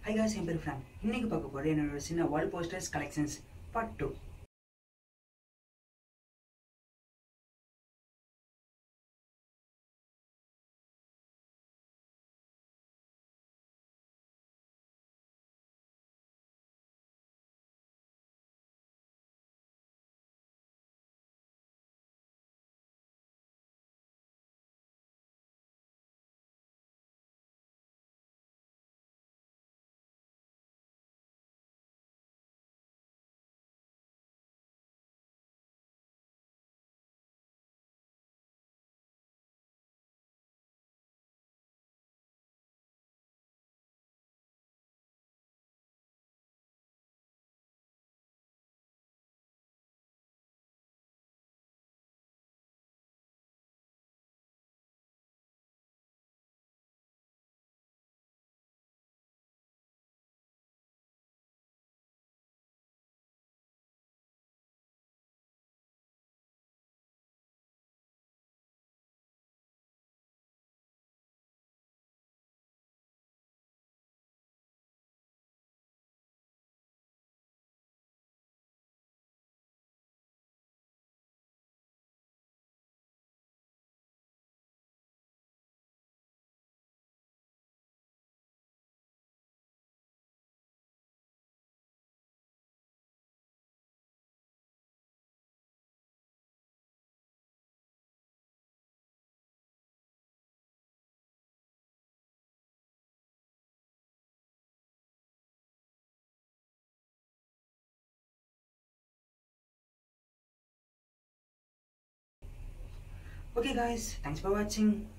Hi guys, என் பேர் Frank. இன்னைக்கு பார்க்க போற என்னோட சின்ன wall posters collections part 2. Okay guys, thanks for watching.